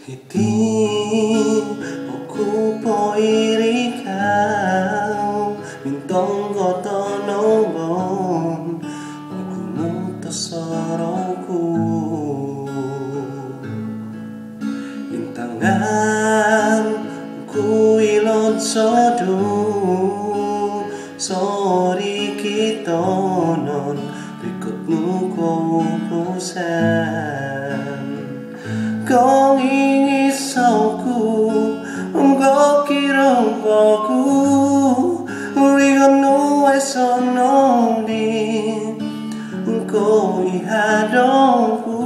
Iti aku poiri kau mintong koto nobon aku mutus soroku intangan ku ilon sodo sorry kita non berikut nuko pusan kau ingisauku engkau kira aku rigonu esonodi engkau ihadongku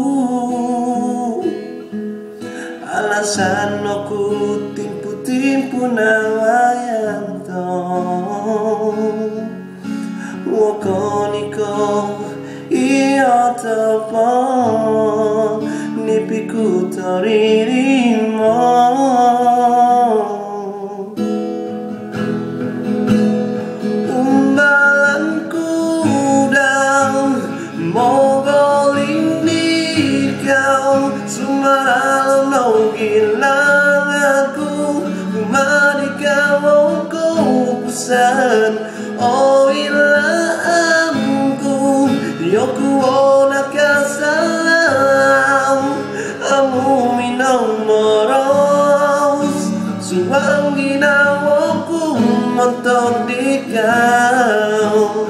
alasan aku timpu-timpu nawayang tong wakoniko iya tepang nipiku taririmo umbalanku daw mogol ini kau sumaral no gilang aku kumari kau pusan oh ilaamku yoku ona kasalam amu minang moros suang ginawaku mentok di kau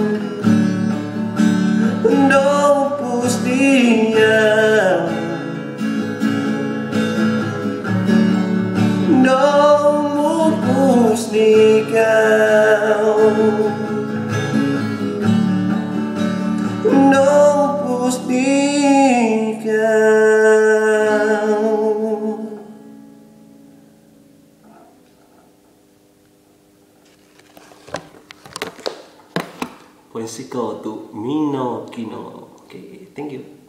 do pus dia do pus di kau do pus di kau. Poesico tu Mino Kino. Okay, thank you.